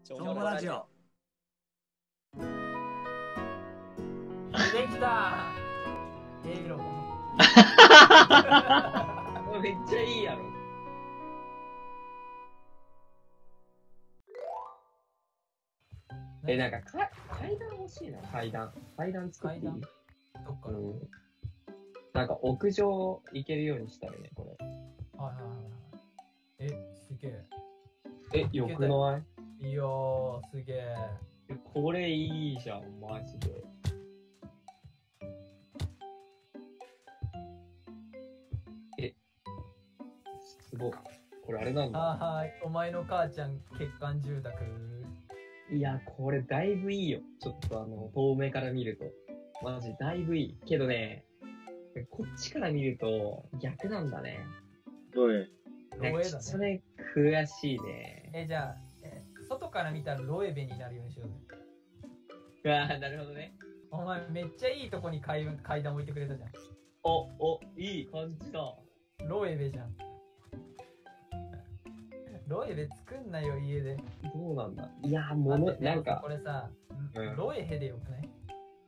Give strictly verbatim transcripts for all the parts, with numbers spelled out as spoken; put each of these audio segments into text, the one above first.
ちょもラジオ。 できたエイロめっちゃいいやろ。え、なんかか階段欲しいな。階段階段作っていい？ どっから、うん、 なんか屋上行けるようにしたいね、これ。 はいはいはい。え、すげえ。 え、よくない？ いやー、すげえ。 これいいじゃん、マジで。え、すごい。これあれなんだ。 はーい、お前の母ちゃん欠陥住宅。 いや、これだいぶいいよ。ちょっとあの、遠目から見ると。マジだいぶいい。けどね、こっちから見ると逆なんだね。 ロエ。 ロエだね。 それ悔しいね。 え、じゃあ、え、外から見たらロエベになるようにしようぜ。 うわぁ、なるほどね。 お前めっちゃいいとこに階階段置いてくれたじゃん。 お、お、いい感じだ。 ロエベじゃん。ロエベ作んなよ、家で。 どうなんだ。いや、もの、なんか。 これさ、うん、ロエヘでよくない？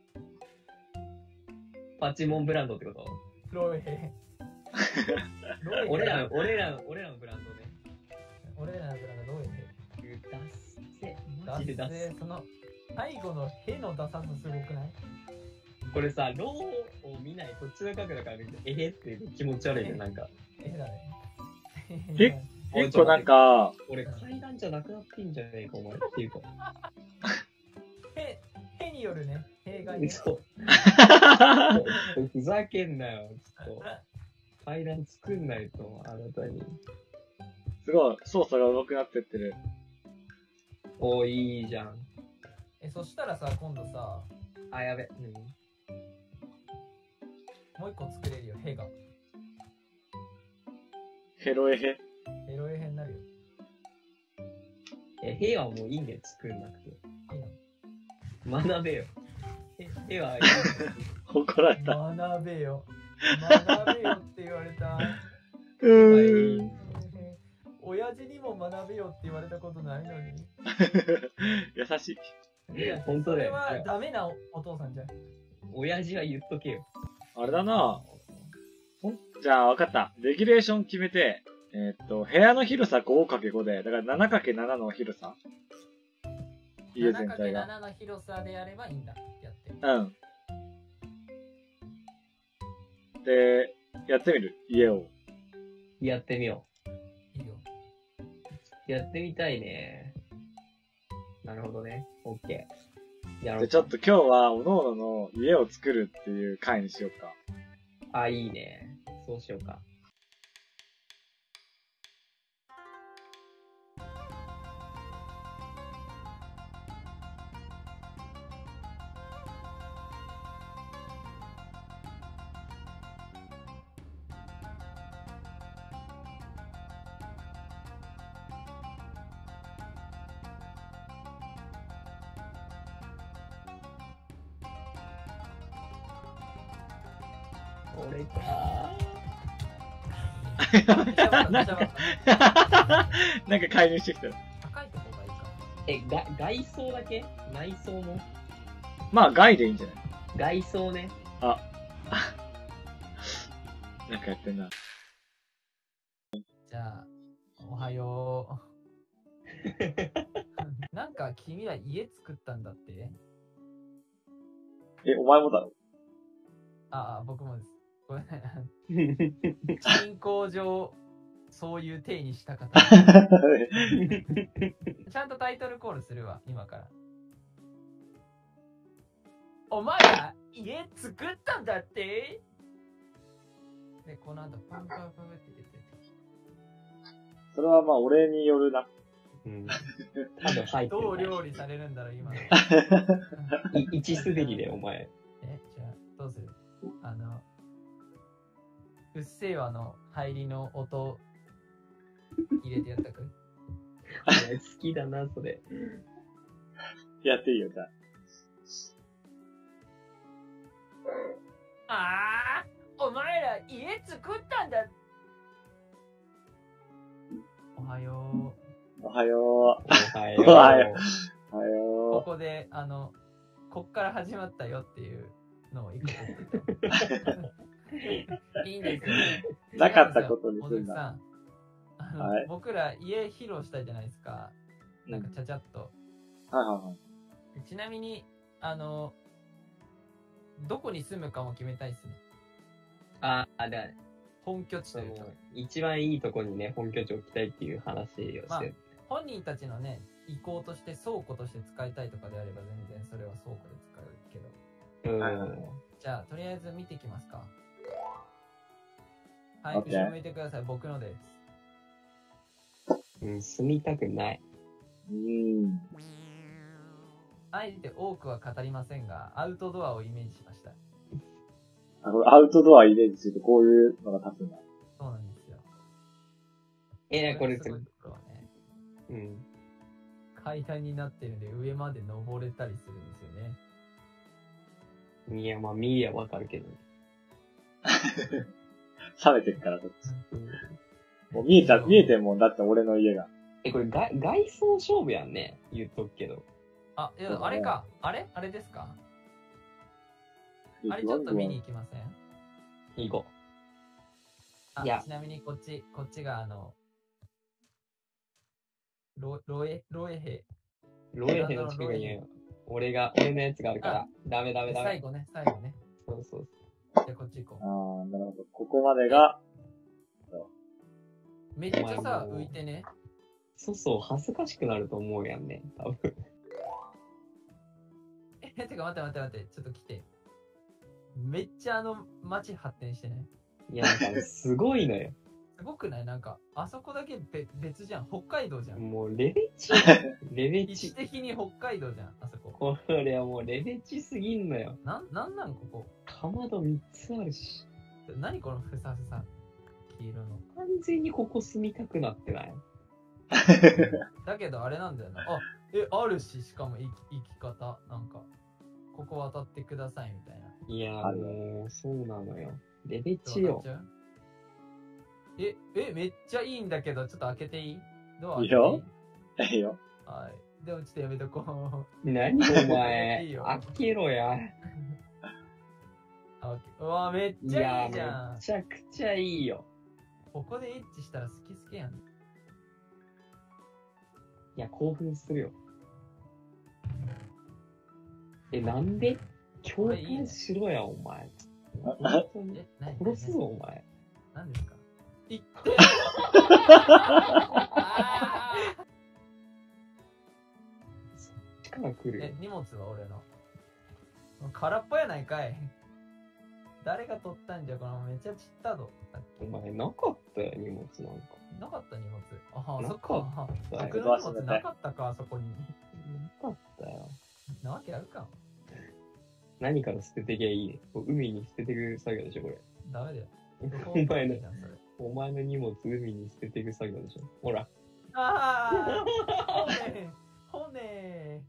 パチモンブランドってこと？ ロエヘ。 俺らの、俺らの、俺らのブランドね。 俺らのブランドロエヘ。 ダッセ。 マジでダッセ。その、最後のヘのダサさすごくない？ これさ、ローを見ない、こっちの角度から見て、えへって気持ち悪いね、なんか。 えへだね。 え結構なんか、 俺階段じゃなくなってんじゃねえか、お前っていうか。 へ、へによるね、弊害ね。 そう。ふざけんなよ、ちょっと。階段作んないと、あなたに。 すごい、操作が上手くなってってる。 おー、いいじゃん。 え、そしたらさ、今度さ、 あ、やべ。何？ もう一個作れるよ、へが。 ヘロエヘ。 ヘロエヘになるよ。 え、へはもういいんだよ、作んなくて。 いいの？学べよ。へ、へはいい。 怒られた。 学べよ。学べよって言われた。 うーん。 親父にも学べよって言われたことないのに。 優しい。 いや、 本当だよ。 それはダメな お, お父さんじゃん。 親父は言っとけよ。 あれだな。じゃあ、わかった。レギュレーション決めて、えー、っと、部屋の広さ ごかけご で、だから ななかけなな の広さ。家全体が。 ななかけなな の広さでやればいいんだ。やって。 うん。で、やってみる家を。 やってみよう。いいよ。 やってみたいね。なるほどね。オッケー。やろう。 で、ちょっと今日は、おのおのの家を作るっていう回にしようか。 あ、いいね。そうしようか。俺かなんか介入してきたよ。 高いとこがいいか。 え、が、外装だけ？内装も？ まあ、外でいいんじゃない？ 外装ね。 あ。なんかやってんな。 じゃあ、おはよう。なんか君は家作ったんだって？ え、お前もだろ？ ああ、僕もです。ごめんね。進行上、そういう体にした方。ちゃんとタイトルコールするわ、今から。お前ら家作ったんだって？で、この後パンパンパンって出てる。 それはまあ俺によるな。 うん。多分入ってる。 どう料理されるんだろう、今の。 い一滑りで、お前。 え、じゃあ、どうする？あの、うっせぇわの入りの音入れてやったく？ 好きだな、それ。 やっていいよ、じゃあ。あー、お前ら家作ったんだ。おはよう。 おはよおはよう。 おはよう。おはこよこで、あの、こっから始まったよっていうのをいくつ言ってた。いいんですよね。 う。なかったことにすんだ。 小月さん。あの、 はい僕ら家披露したじゃないですか。なんかちゃちゃっと。 はいはいはい。 ちなみに、あの、どこに住むかも決めたいですね。 ああ、だ本拠地そのというか。、 一番いいとこにね、本拠地を置きたいっていう話をしてまある。 本人たちのね、意向として倉庫として使いたいとかであれば全然それは倉庫で使うけど。 うん。 はいはいじゃあ、とりあえず見ていきますか。はい、 OK 後ろ向いてください。僕のです。 うん、住みたくない。 うーん。 あえて多くは語りませんが、アウトドアをイメージしました。 あこれアウトドアイメージするとこういうのが立つんだ。 そうなんですよ。 え、これ、 すごいところはね、 うん。 階段になってるんで上まで登れたりするんですよね。 いや、まあ、見りゃわかるけど。 冷めてるから、こっち。 うん、 もう見えた、見えてんもんだって俺の家が。 え、これ外、外装勝負やんね。言っとくけど。 あ、いや、 そうだねあれか。あれあれですか。あれちょっと見に行きません？ 行こあ、 いやちなみにこっち、こっちがあの、ロ、ロエ、ロエ兵。 う。ロエヘの近くに、俺が、俺のやつがあるから。ダメダメダメ。 最後ね、最後ね。 そうそうじゃあこっち行こああ、なるほど。ここまでが、 う。めっちゃさ、 お前もう浮いてね。 そうそう、恥ずかしくなると思うやんね。多分。 え、てか待って待って待って、ちょっと来て。めっちゃあの街発展してね。 いや、なんかね、すごいのよ。 すごくない？なんか、あそこだけべ別じゃん。北海道じゃん。 もう、レベチ。レベ位置チ。 的に北海道じゃん、あそこ。 これはもうレベチすぎんのよ。 なん、なんなんここ。 かまどみっつあるし。 何このふさふさ。黄色の。 完全にここ住みたくなってない？ だけどあれなんだよな。あ、え、あるし、しかも生き生き方。なんか、ここ渡ってくださいみたいな。 いや、 あるもう、そうなのよ。レベチよ渡っち。ゃう？え、え、めっちゃいいんだけど、ちょっと開けていい？ドア開けていい？ いいよいいよ。 はい。でもちょっとやめとこう。 何お前いいよ。 開けろや。 あ、オッケー。うわ、めっいちゃや、 いいじゃんめ。ちゃくちゃいいよ。 ここでエッチしたら好き好きやん。 いや、興奮するよ。え、なんで共感しろや、お前。本当にえ、何殺すぞ、お前。 何ですか？いってあ力来るよーえ、。荷物は俺の。空っぽやないかい。誰が取ったんじゃ、このめっちゃちったぞ。さっきお前、なかったよ、荷物なんか。 なかった荷物。あ、 なそっかっか。 たよ僕の荷物なかったか、あそこに。 なかったよ。 なわけあるか。 何から捨ててきゃいいね。海に捨ててくる作業でしょ、これ。 ダメだよ。 お前のいいじゃんそれお前の荷物海に捨てていく作業でしょ。ほら。 ああ骨骨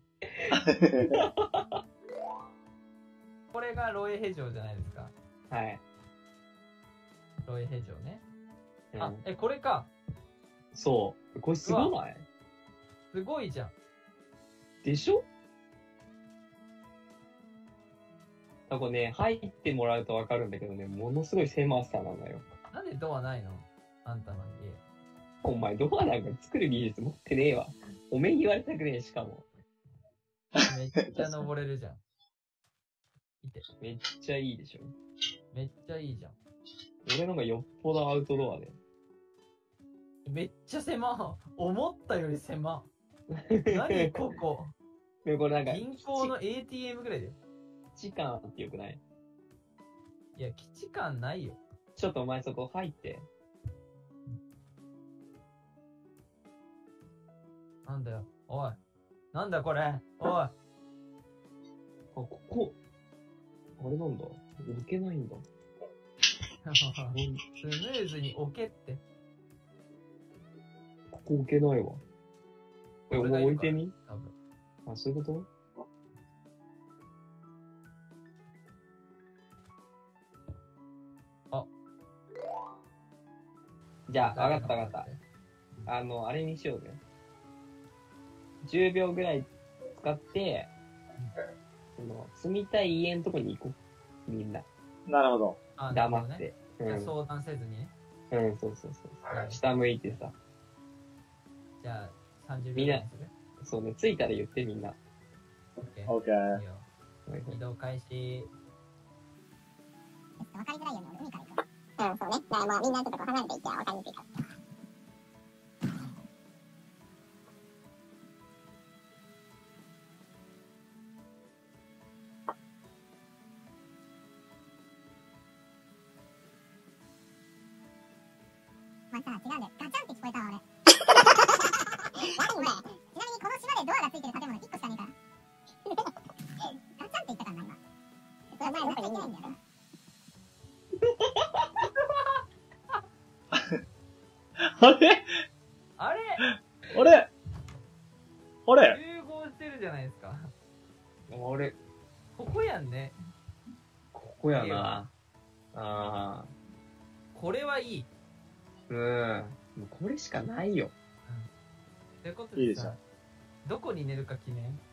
これがロエヘ城じゃないですか。 はい。 ロエヘ城ね。 うんあ、え、これか。 そう。これすごないすごいじゃん。 でしょなんかね、入ってもらうとわかるんだけどね、ものすごい狭さなのよ。 なんでドアないの？あんたの家。 お前、ドアなんか作る技術持ってねえわ。おめえに言われたくねえ、しかも。 めっちゃ登れるじゃん。見て。 めっちゃいいでしょ。 めっちゃいいじゃん。 俺のがよっぽどアウトドアで。 めっちゃ狭。思ったより狭。何ここ。 でこれなんか、 銀行の エーティーエム ぐらいだよ。 基地感あってよくない？ いや、基地感ないよ。 ちょっとお前そこ入って。 なんだよ。おい。なんだこれ。おい。 あ、ここ。あれなんだ。置けないんだ。 スムーズに置けって。 ここ置けないわ。え、お前置いてみ？ 多分。 あ、そういうこと？ あ。 じゃあ、わかったわかった。あの、あれにしようぜ。 じゅうびょうぐらい使って、その、住みたい家のとこに行こう。みんな。 なるほど。 あ黙って。 ね、 うん。 相談せずにね。 うん、そうそうそう。 はい下向いてさ。 じゃあ、さんじゅうびょうぐらいにする。 そうね、着いたら言ってみんな。 オッケー。 オッケーいい。よ。移動開始。 わかりづらいよね、俺海から行く。うん、そうね。だからもうみんなちょっとこう離れていっちゃわかりにくいから。まあさ、違うんだよ。ガチャンって聞こえたわ、俺。何これ。ちなみにこの島でドアがついてる建物いっこしかねえから。ガチャンって言ったからな、今。それ前になっちゃいけないんだよな。 あれあれあれあれ融合してるじゃないですか。 あれ、 ここやんね。 ここやな。あこれはいい。 ー。うん。もうこれしかないよ。 ということでさいいでしょ、 どこに寝るか記念